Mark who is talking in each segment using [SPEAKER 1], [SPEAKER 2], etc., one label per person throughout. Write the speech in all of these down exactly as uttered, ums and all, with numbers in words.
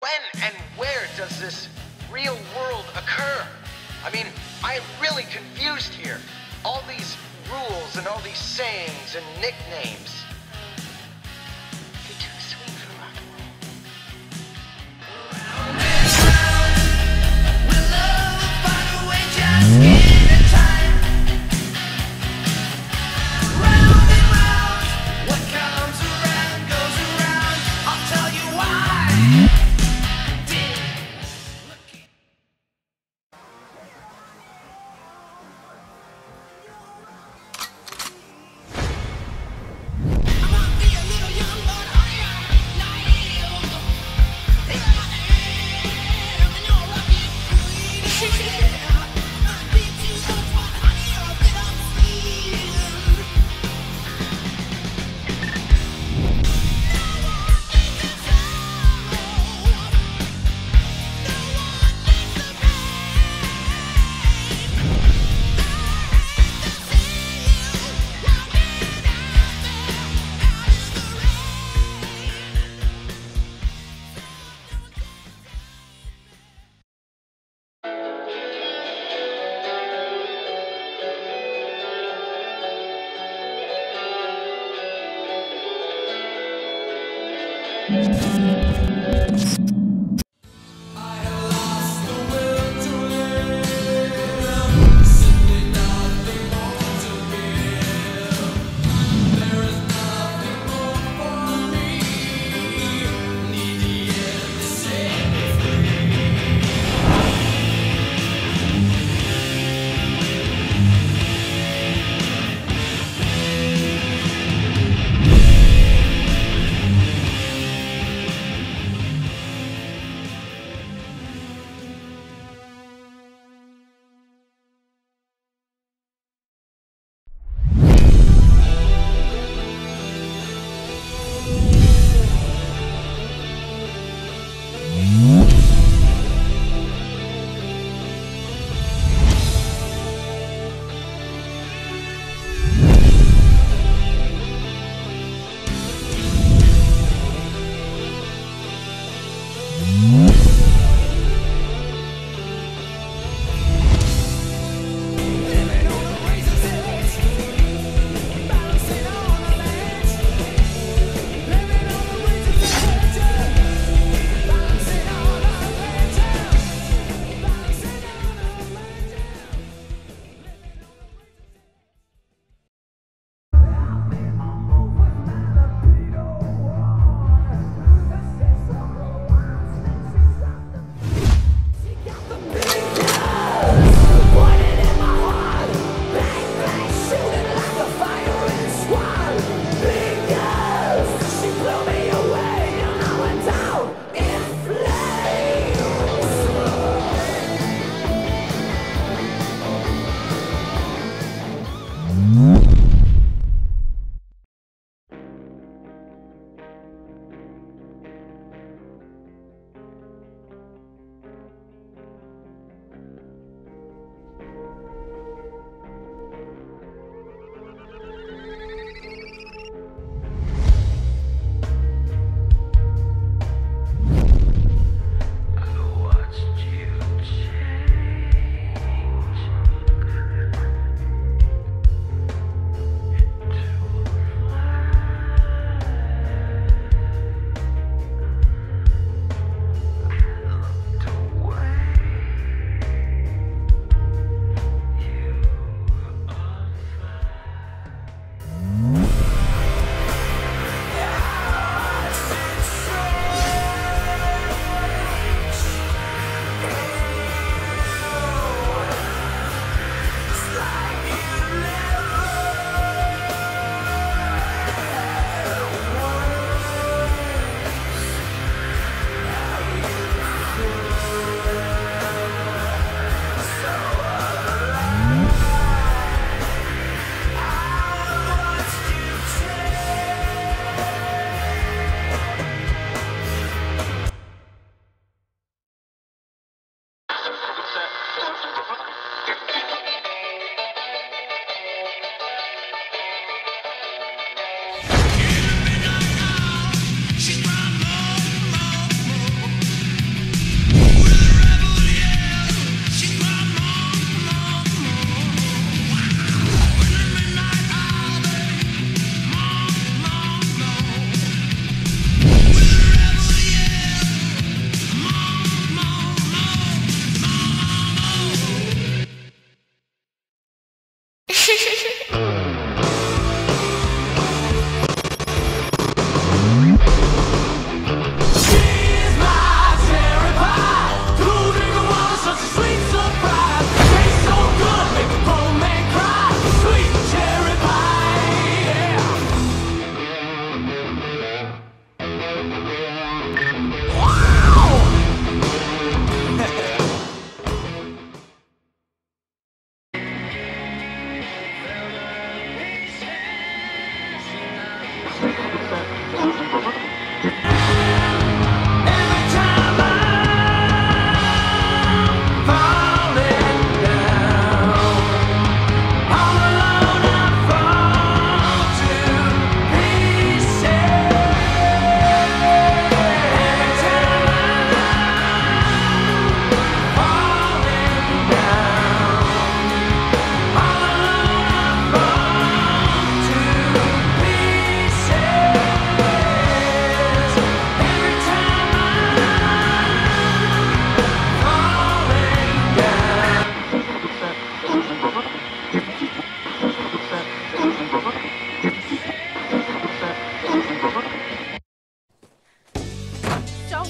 [SPEAKER 1] When and where does this real world occur? I mean, I'm really confused here. All these rules and all these sayings and nicknames. You're too sweet for rock and roll.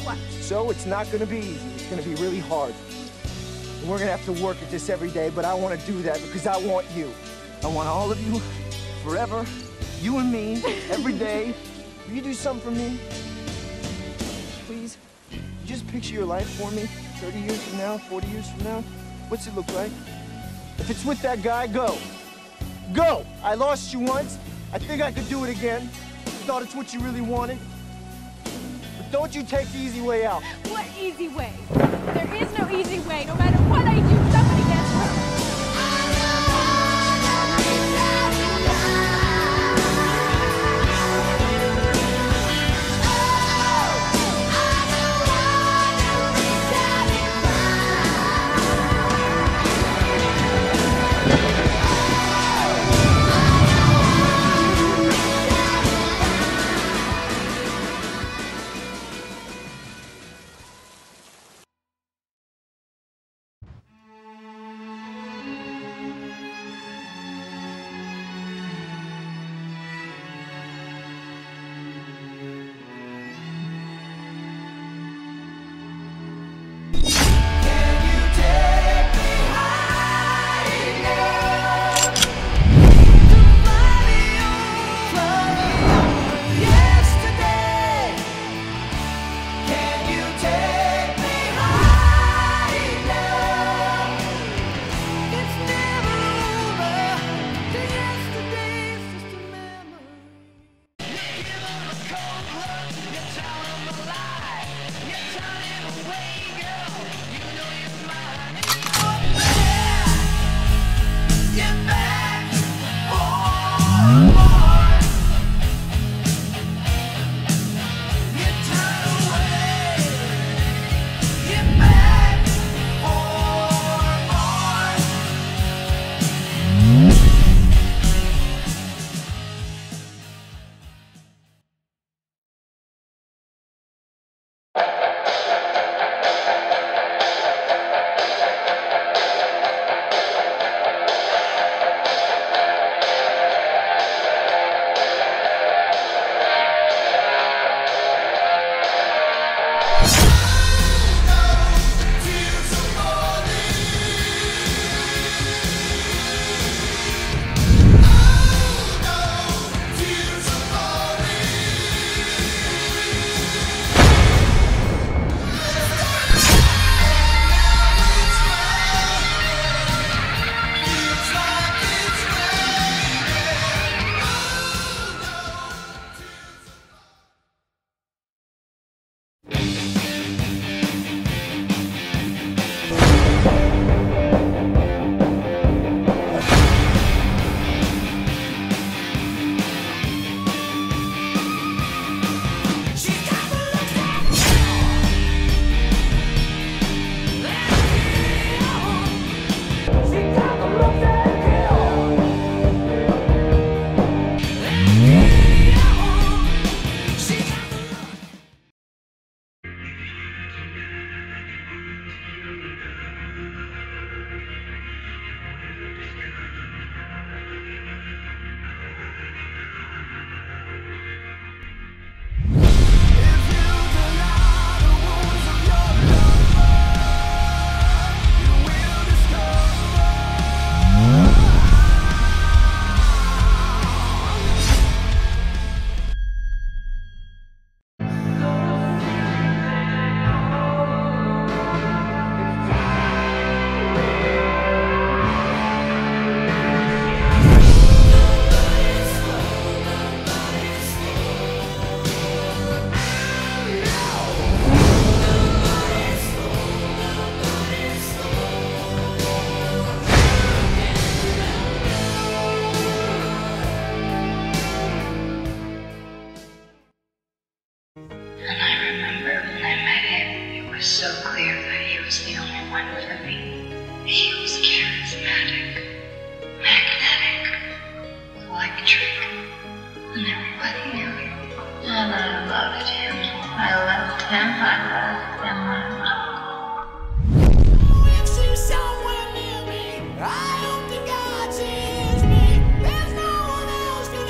[SPEAKER 2] So it's not gonna be easy. It's gonna be really hard. And we're gonna have to work at this every day, but I wanna do that because I want you. I want all of you, forever, you and me, every day. Will you do something for me? Please? Just picture your life for me, thirty years from now, forty years from now. What's it look like? If it's with that guy, go. Go! I lost you once. I think I could do it again. I thought it's what you really wanted. But don't you take the easy way out.
[SPEAKER 3] What easy way? There is no easy way. No matter what I do, somebody gets hurt.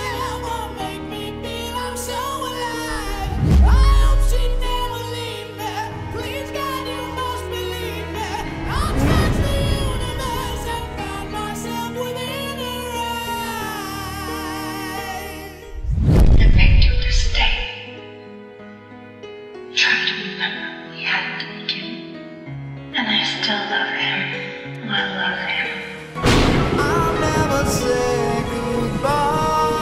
[SPEAKER 4] I hope she never leave me. Try to remember we had the beginning. And I still love him. I love him.
[SPEAKER 2] I'll never say goodbye.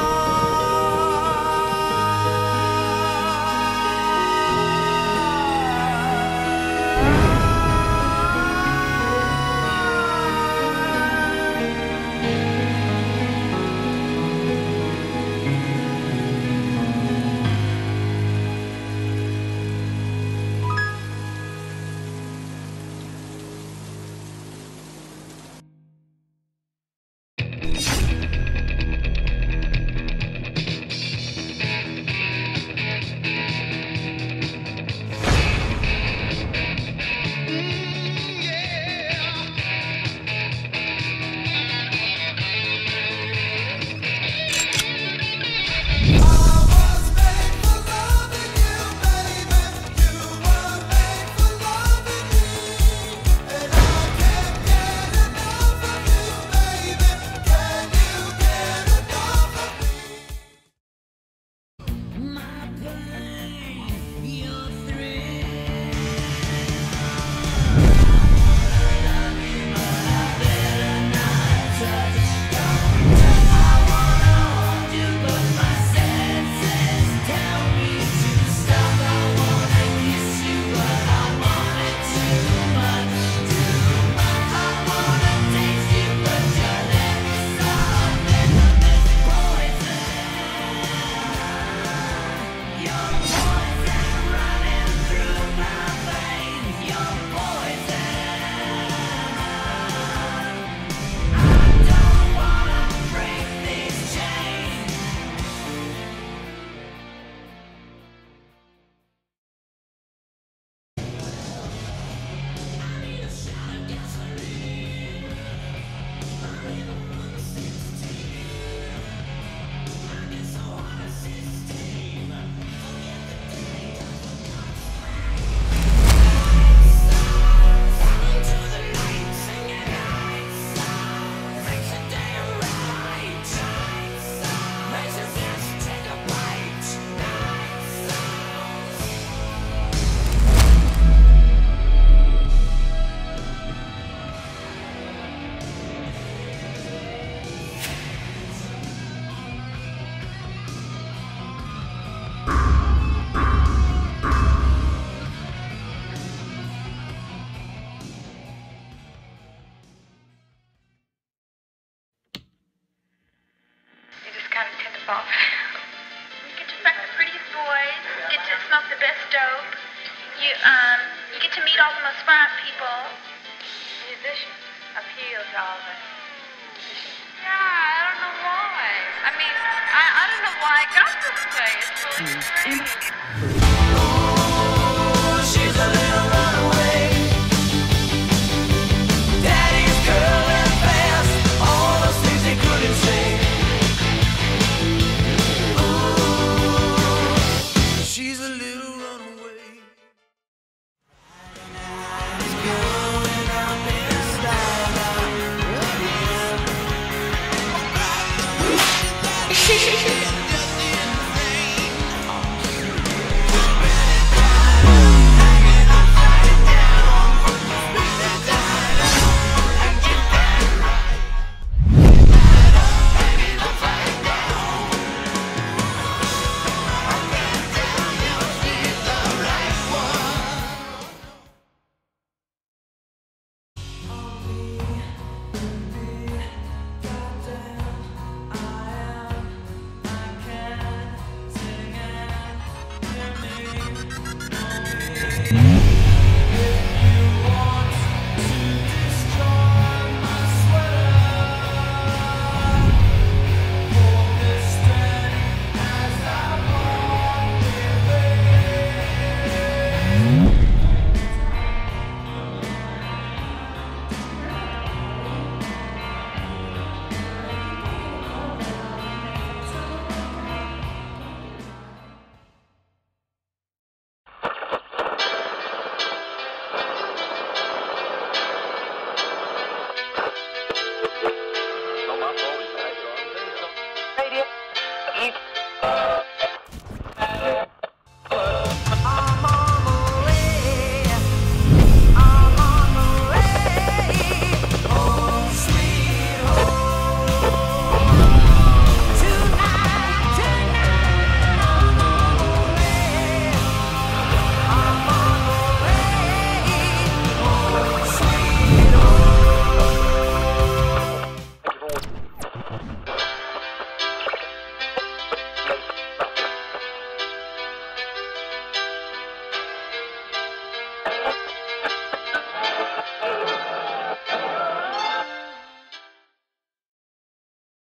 [SPEAKER 4] Off. You get to fuck the prettiest boys, you get to smoke the best dope, you um you get to meet all the most fun people. Musicians appeal to all of us. Yeah, I don't know why. I mean, I, I don't know why I got this way. It's really strange.